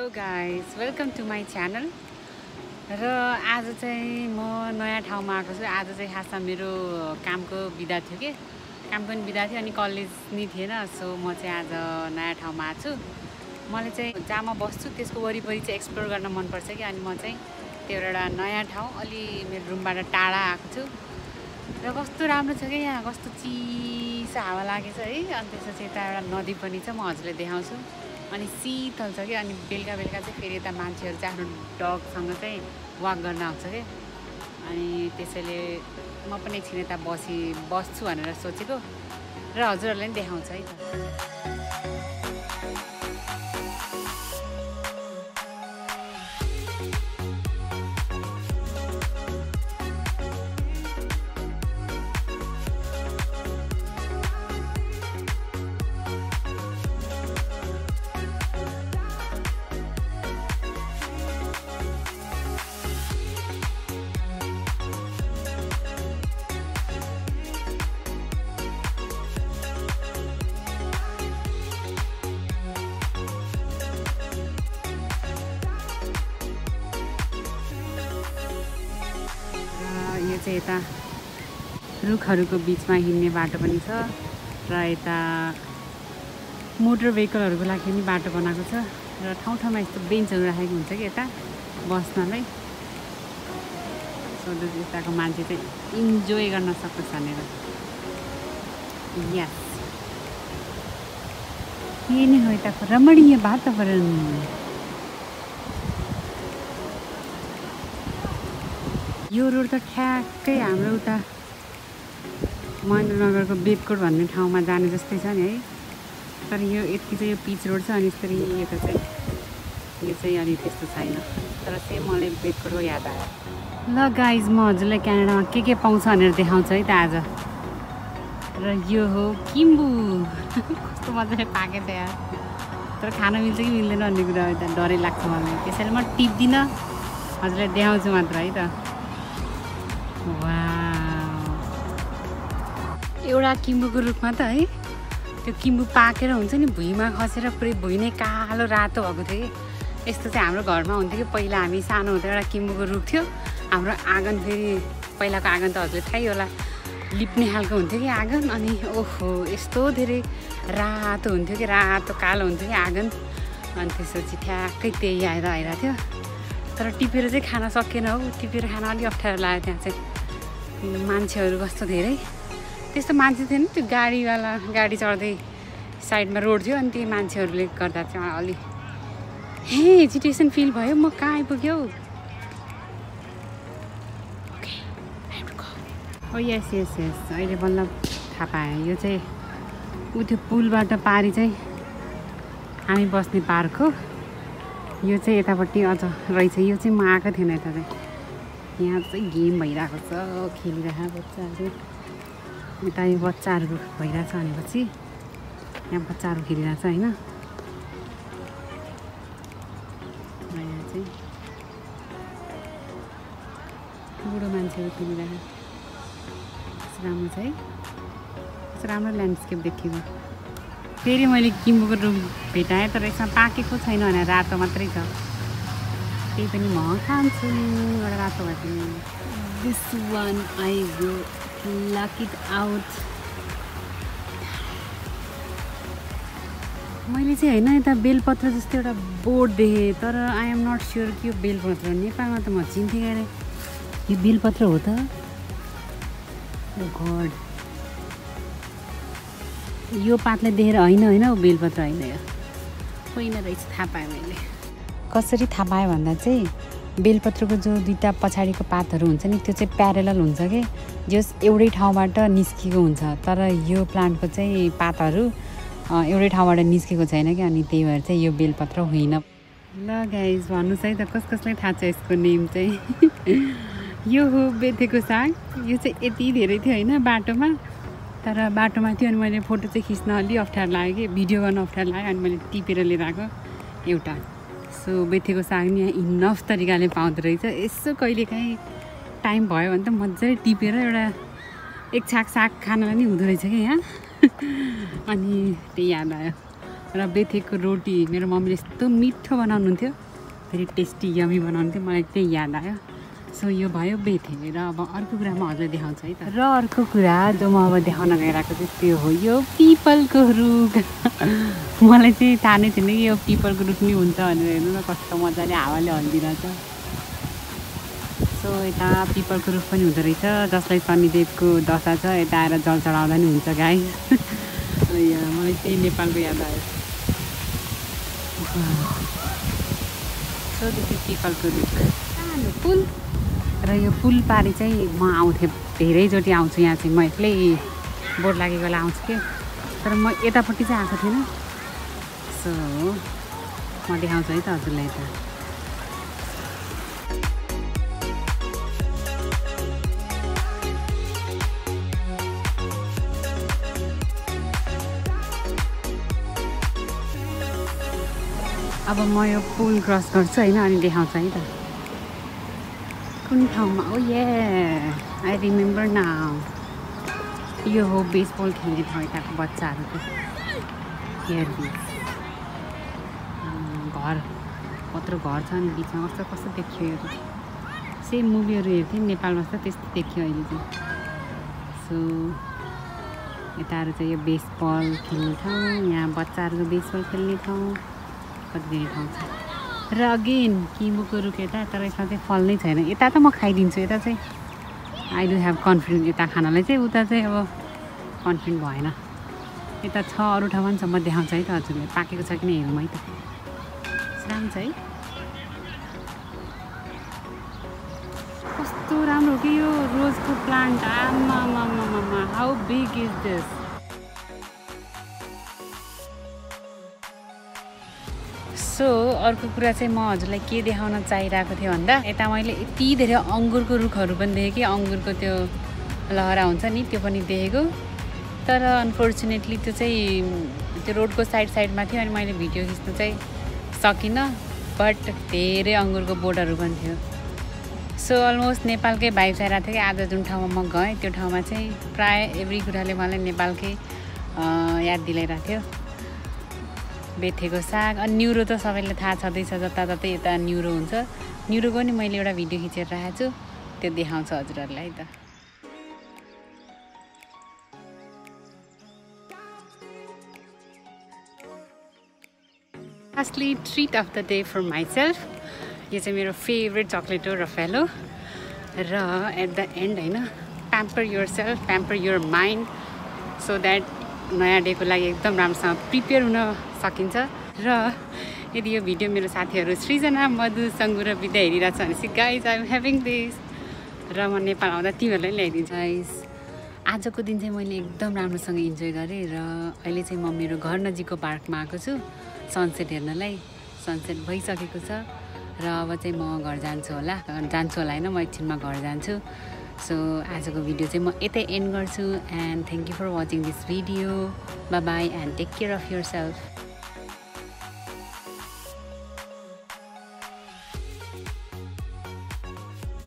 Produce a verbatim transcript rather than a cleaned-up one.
Hello guys, welcome to my channel. र आज चाहिँ म नयाँ ठाउँमा आएको छु। आज चाहिँ खासमा मेरो कामको बिदा थियो कि कामको पनि बिदा थियो अनि कलेज नि थिएन। सो म चाहिँ आज नयाँ ठाउँमा आएको छु। मलाई चाहिँ जहाँ म बस्छु त्यसको वरिपरि चाहिँ एक्सप्लोर गर्न मनपर्छ कि अनि म चाहिँ त्यो एउटा नयाँ ठाउँ अलि मेरो रुमबाट टाढा आएको छु। र कस्तो राम्रो छ कि यहाँ, कस्तो चिसो हावा लागेछ है। अनि त्यसपछि यता एउटा नदी पनि छ, म हजुरलाई देखाउँछु। अनि शीतल छ कि अनि बेलुका बेलुका चाहिँ फेरि यता मान्छेहरू चाहिँ आफ्नो डगसँग चाहिँ वाक गर्न आउँछ कि अनि त्यसैले म पनि एकछिन यता बसी बस्छु भनेर सोचेको र हजुरहरूलाई पनि देखाउँछु है त। यो चाहिँ यता रुखहरूको बिचमा हिँड्ने बाटो पनि छ र यता मोटर भेहिकलहरूको लागि पनि बाटो बनाएको छ र ठाउँ ठाउँमा यस्तो बेन्चहरू राखेको हुन्छ कि यता बस्नलाई, सो यताको मान्छे चाहिँ इन्जोय गर्न सकोस् भनेर। यस, यही नै हो यताको रमणीय वातावरण। यो रोड त ठ्याक्कै हाम्रो उता महेन्द्रनगरको बेदकोट भन्ने ठाउँमा जाने जस्तै छ नि है। तर यो यति चाहिँ यो पिच रोड छ अनि यसरी यता चाहिँ यो चाहिँ अलि त्यस्तो छैन। तर सेम मलाई बेदकोटको याद आयो। ल गाइज, म हजुरलाई क्यानाडामा के के पाउँछ भनेर देखाउँछु है त आज। र यो हो किम्बु। कस्तो मजाले पाके त यार, तर खान मिल्छ कि मिल्दैन भन्ने कुरा यता डरै लाग्छ मलाई। त्यसैले म टिप्दिनँ, हजुरलाई देखाउँछु मात्र है त। एउटा किम्बुको रुखमा त है त्यो किम्बु पाकेर हुन्छ नि भुइँमा खसेर पुरै भुइँ नै कालो रातो भएको थियो कि। यस्तो चाहिँ हाम्रो घरमा हुन्थ्यो कि पहिला हामी सानो हुँदा एउटा किम्बुको रुख थियो। हाम्रो आँगन फेरि पहिलाको आँगन त हजुरले थाहै होला, लिप्ने खालको हुन्थ्यो कि आँगन। अनि ओहो यस्तो धेरै रातो हुन्थ्यो कि, रातो कालो हुन्थ्यो कि आँगन। अनि त्यसपछि ठ्याक्कै त्यही आएर आइरहेको थियो। तर टिपेर चाहिँ खान सकेन हो, टिपेर खान अलिक अप्ठ्यारो लाग्यो। त्यहाँ चाहिँ मान्छेहरू कस्तो धेरै, त्यस्तो मान्छे थिएन, त्यो गाडीवाला गाडी चढ्दै साइडमा रोड थियो अनि त्यही मान्छेहरूले गर्दा चाहिँ अलि हे हेजिटेसन फिल भयो। म कहाँ आइपुग्यो? ओ यस यस यस, अहिले बल्ल थाहा पाएँ। यो चाहिँ ऊ त्यो पुलबाट पारी चाहिँ हामी बस्ने पार्क हो। यो चाहिँ यतापट्टि अझ रहेछ। यो चाहिँ म आएको थिएन यता चाहिँ। यहाँ चाहिँ गेम भइरहेको छ, खेलिरहेको बच्चाहरू। यता यो बच्चाहरू भइरहेछ भनेपछि यहाँ बच्चाहरू खेलिरहेछ होइन। यहाँ चाहिँ बुढो मान्छेहरू खेलिरहेको राम्रो छ है। कस्तो राम्रो ल्यान्डस्केप देखिएको। फेरि मैले किम्बुको रुख भेटाएँ तर यसमा पाकेको छैन भने रातो मात्रै छ। त्यही पनि म खान्छु एउटा रातो भए पनि। This one I go lock it out. मैले चाहिँ होइन यता बेलपत्र जस्तो एउटा बोर्ड देखेँ, तर आई एम नट स्योर कि यो बेलपत्र नेपालमा त म चिन्थेँ अरे। यो बेलपत्र हो त? गड, यो पातले देखेर होइन होइन बेलपत्र होइन, यो होइन रहेछ। थाहा पाएँ मैले। कसरी थाहा पाएँ भन्दा चाहिँ बेलपत्रको जो दुईवटा पछाडिको पातहरू हुन्छ नि त्यो चाहिँ प्यारेलल हुन्छ कि, जो एउटै ठाउँबाट निस्किएको हुन्छ। तर यो प्लान्टको चाहिँ पातहरू एउटै ठाउँबाट निस्केको छैन कि, अनि त्यही भएर चाहिँ यो बेलपत्र होइन। ल गाइज, भन्नुहोस् है त कस कसलाई थाहा छ यसको नेम चाहिँ। यो हो बेथेको साग। यो चाहिँ यति धेरै थियो होइन बाटोमा, तर बाटोमा थियो अनि मैले फोटो चाहिँ खिच्न अलि अप्ठ्यारो लाग्यो कि, भिडियो गर्न अप्ठ्यारो लाग्यो। अनि मैले टिपेर लिएर आएको एउटा। सो बेथेको साग नि यहाँ इनफ तरिकाले पाउँदो रहेछ। यसो कहिलेकाहीँ टाइम भयो भने त मजाले टिपेर एउटा एक छाक साग खानलाई नि हुँदो रहेछ कि यहाँ। अनि त्यही याद आयो। र बेथेको रोटी मेरो मम्मीले यस्तो मिठो बनाउनुहुन्थ्यो, फेरि टेस्टी यमी बनाउनुहुन्थ्यो, मलाई त्यही याद आयो। सो यो भयो बेथे र अब अर्को कुरा म हजुरलाई देखाउँछु है त। र अर्को कुरा जो म अब देखाउन गइरहेको चाहिँ त्यो हो यो पिपलको रुख। मलाई चाहिँ थाहा नै थिएन कि यो पिपलको रुख नि हुन्छ भनेर। हेर्नु न कस्तो मजाले हावाले हल्लिरहेछ। सो यता पिपलको रुख पनि हुँदो रहेछ, जसलाई शनिदेवको दशा छ यता आएर जल चढाउँदा नि हुन्छ गाई। मलाई त्यही नेपालको याद आयो। सो दिस इज पिपलको रुख, सानो पुल। र यो पुल पारि चाहिँ म आउँथेँ, धेरैचोटि आउँछु यहाँ चाहिँ। म एक्लै बोर लागेको बेला आउँछु कि, तर म यतापट्टि चाहिँ आएको थिइनँ। सो म देखाउँछु है त हजुरलाई त। अब म यो पुल क्रस गर्छु होइन, अनि देखाउँछु है त कुन ठाउँमा। ओ ये आई रिमेम्बर नाउ, यो हो बेसबल खेल्ने ठाउँ यताको बच्चाहरूको। हेयर घर कत्रो घर छ अनि बिचमा कस्तो कस्तो देखियो यो त। सेम मुभीहरू हेर्थेँ नेपालमा त त्यस्तो देखियो अहिले चाहिँ। सो यताहरू चाहिँ यो बेसबल खेल्ने ठाउँ, यहाँ बच्चाहरूको बेसबल खेल्ने ठाउँ, कति धेरै ठाउँ छ। र अगेन किमुको रुख यता, तर यसमा चाहिँ फल नै छैन। यता त म खाइदिन्छु, यता चाहिँ आई डु हेभ कन्फिडेन्स यता खानालाई चाहिँ, उता चाहिँ अब कन्फिडेन्ट भएन। यता छ अरू ठाउँमा पनि छ, म देखाउँछु है त हजुरलाई। पाकेको छ कि नै हेरौँ है त। राम्रो छ है, कस्तो राम्रो हो कि यो रोजको प्लान्ट। आमा मामा how big is this. So अर्को कुरा चाहिँ म हजुरलाई के देखाउन चाहिरहेको थियो भन्दा, यता मैले यति धेरै अङ्गुरको रुखहरू पनि देखेँ कि, अङ्गुरको त्यो लहरा हुन्छ नि त्यो पनि देखेको। तर अनफर्चुनेटली त्यो चाहिँ त्यो रोडको साइड साइडमा थियो अनि मैले भिडियो खिच्नु चाहिँ सकिनँ। बट धेरै अङ्गुरको बोटहरू पनि थियो। सो अलमोस्ट नेपालकै भाइब्स आइरहेको थियो कि आज जुन ठाउँमा म गएँ त्यो ठाउँमा चाहिँ प्रायः एभ्री कुराले मलाई नेपालकै याद दिलाइरहेको थियो। बेथेको साग अनि न्युरो त सबैले थाहा छँदैछ, जताततै यता न्युरो हुन्छ। न्युरोको नि मैले एउटा भिडियो खिचेर राखेको छु, त्यो देखाउँछु हजुरहरूलाई त। Lastly treat of the day for myself, यो चाहिँ मेरो फेभरेट चक्लेट हो रफेलो। र एट द एन्ड होइन, pamper yourself, pamper your mind, so that नयाँ डेको लागि एकदम राम्रोसँग प्रिपेयर हुन सकिन्छ। र यदि यो भिडियो मेरो साथीहरू सृजना, मधु, सङ्गु र विद्या हेरिरहेको छ भनेपछि guys I am having this, र म नेपाल आउँदा तिमीहरूलाई ल्याइदिन्छु। गाइज आजको दिन चाहिँ मैले एकदम राम्रोसँग इन्जोय गरेँ। र अहिले चाहिँ म मेरो घर नजिकको पार्कमा आएको छु सनसेट हेर्नलाई। सनसेट भइसकेको छ र अब चाहिँ म घर जान्छु होला, जान्छु होला होइन, म एकछिनमा घर जान्छु। सो आजको भिडियो चाहिँ म यतै एन्ड गर्छु। And thank you for watching this video. Bye bye and take care of your self.